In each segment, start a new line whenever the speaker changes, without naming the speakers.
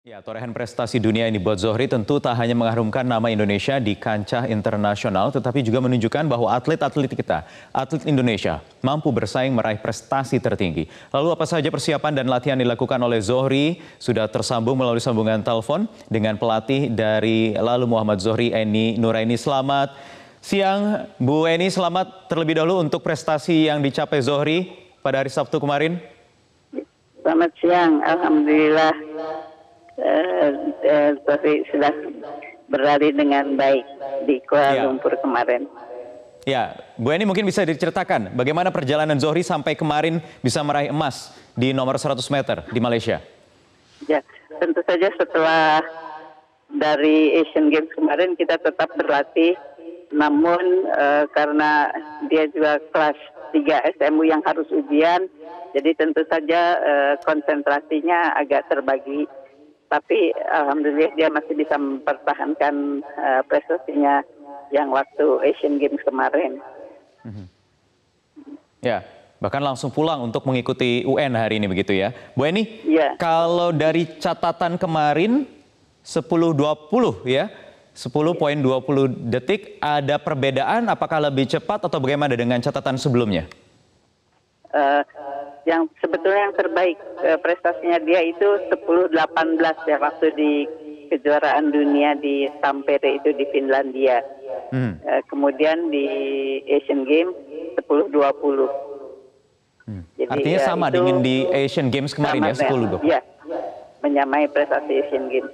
Ya, torehan prestasi dunia ini buat Zohri tentu tak hanya mengharumkan nama Indonesia di kancah internasional, tetapi juga menunjukkan bahwa atlet-atlet kita, atlet Indonesia, mampu bersaing meraih prestasi tertinggi. Lalu apa saja persiapan dan latihan dilakukan oleh Zohri? Sudah tersambung melalui sambungan telepon dengan pelatih dari Lalu Muhammad Zohri, Eni Nuraini. Selamat siang, Bu Eni. Selamat terlebih dahulu untuk prestasi yang dicapai Zohri pada hari Sabtu kemarin.
Selamat siang, Alhamdulillah. Zohri sudah berlari dengan baik di Kuala Lumpur kemarin.
Ya, Bu Eni mungkin bisa diceritakan bagaimana perjalanan Zohri sampai kemarin bisa meraih emas di nomor 100 meter di Malaysia.
Ya, tentu saja setelah dari Asian Games kemarin kita tetap berlatih, namun karena dia juga kelas 3 SMU yang harus ujian, jadi tentu saja konsentrasinya agak terbagi. Tapi alhamdulillah dia masih bisa mempertahankan prestasinya yang waktu Asian Games kemarin.
Ya, bahkan langsung pulang untuk mengikuti UN hari ini begitu ya. Bu Eni,
ya.
Kalau dari catatan kemarin 10.20 ya, 10.20 detik, ada perbedaan apakah lebih cepat atau bagaimana dengan catatan sebelumnya?
Yang sebetulnya yang terbaik prestasinya dia itu 10.18 ya waktu di kejuaraan dunia di Tampere itu di Finlandia. Kemudian di Asian Games 10.20. Jadi,
artinya sama dengan di Asian Games kemarin ya, 10.20.
Ya, menyamai prestasi Asian Games.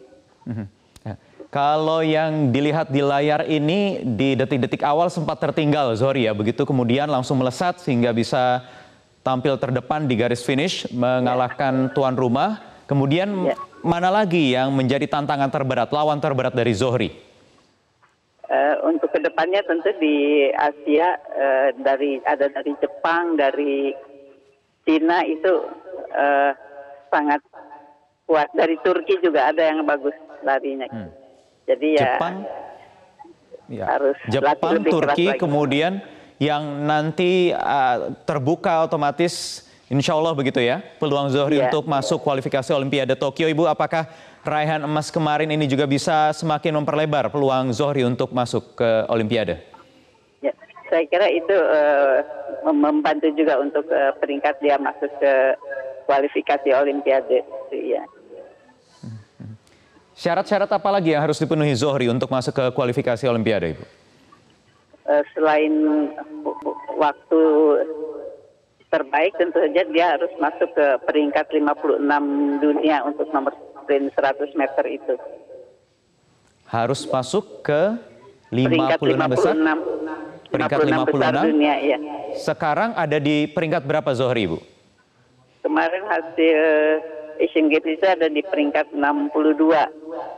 Kalau yang dilihat di layar ini di detik-detik awal sempat tertinggal Zohri ya, begitu kemudian langsung melesat sehingga bisa tampil terdepan di garis finish mengalahkan tuan rumah. Kemudian mana lagi yang menjadi tantangan terberat, lawan terberat dari Zohri?
Untuk kedepannya tentu di Asia ada dari Jepang, dari Cina itu sangat kuat. Dari Turki juga ada yang bagus larinya. Jadi ya
Jepang,
harus
Jepang,
lebih
Turki,
keras lagi.
kemudian yang nanti terbuka otomatis insya Allah begitu ya peluang Zohri untuk masuk kualifikasi Olimpiade Tokyo. Ibu, apakah raihan emas kemarin ini juga bisa semakin memperlebar peluang Zohri untuk masuk ke Olimpiade?
Ya, saya kira itu membantu juga untuk peringkat dia masuk ke kualifikasi Olimpiade. Ya.
Syarat-syarat apa lagi yang harus dipenuhi Zohri untuk masuk ke kualifikasi Olimpiade, Ibu?
Selain waktu terbaik, tentu saja dia harus masuk ke peringkat 56 dunia untuk nomor sprint 100 meter itu.
Harus masuk ke 56 besar? Peringkat 56
besar dunia, ya.
Sekarang ada di peringkat berapa Zohri, Ibu?
Kemarin hasil Asian Games itu ada di peringkat 62.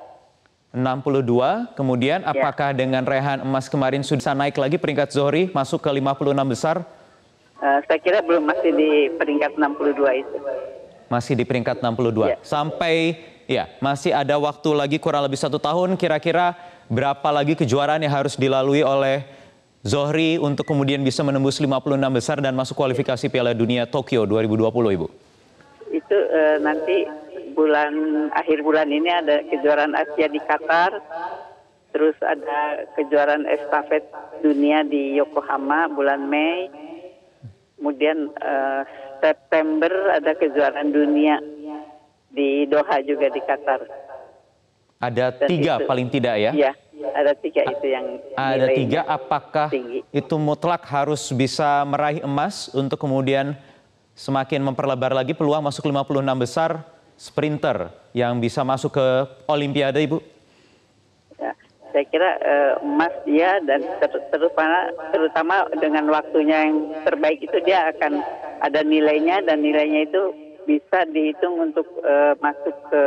62, kemudian apakah dengan raihan emas kemarin sudah naik lagi peringkat Zohri masuk ke 56 besar?
Saya kira belum, masih di peringkat 62 itu.
Masih di peringkat 62. Sampai masih ada waktu lagi kurang lebih 1 tahun, kira-kira berapa lagi kejuaraan yang harus dilalui oleh Zohri untuk kemudian bisa menembus 56 besar dan masuk kualifikasi Piala Dunia Tokyo 2020, Ibu?
Itu nanti akhir bulan ini ada kejuaraan Asia di Qatar, terus ada kejuaraan estafet dunia di Yokohama bulan Mei, kemudian September ada kejuaraan dunia di Doha juga di Qatar.
Ada 3 paling tidak ya?
Iya, ada 3 itu yang
ada 3, apakah
tinggi.
Itu mutlak harus bisa meraih emas untuk kemudian semakin memperlebar lagi peluang masuk 56 besar sprinter yang bisa masuk ke Olimpiade, Ibu?
Ya, saya kira emas dia dan terutama dengan waktunya yang terbaik itu dia akan ada nilainya, dan nilainya itu bisa dihitung untuk masuk ke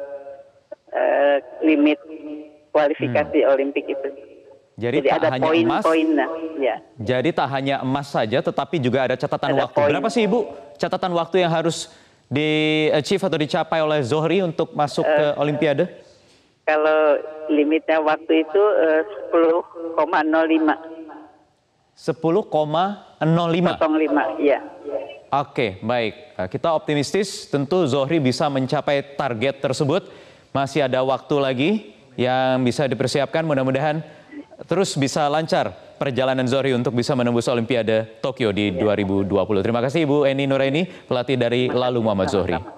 limit kualifikasi Olimpik itu.
Jadi tak
ada
hanya emas.
Ya.
Jadi tak hanya emas saja, tetapi juga ada catatan waktu. Berapa sih, Ibu, catatan waktu yang harus di-achieve atau dicapai oleh Zohri untuk masuk ke Olimpiade?
Kalau limitnya waktu itu 10,05.
10,05.
05, iya.
Oke, baik. Kita optimistis tentu Zohri bisa mencapai target tersebut. Masih ada waktu lagi yang bisa dipersiapkan. Mudah-mudahan terus bisa lancar perjalanan Zohri untuk bisa menembus Olimpiade Tokyo di 2020. Terima kasih Ibu Eni Nuraini, pelatih dari Lalu Muhammad Zohri.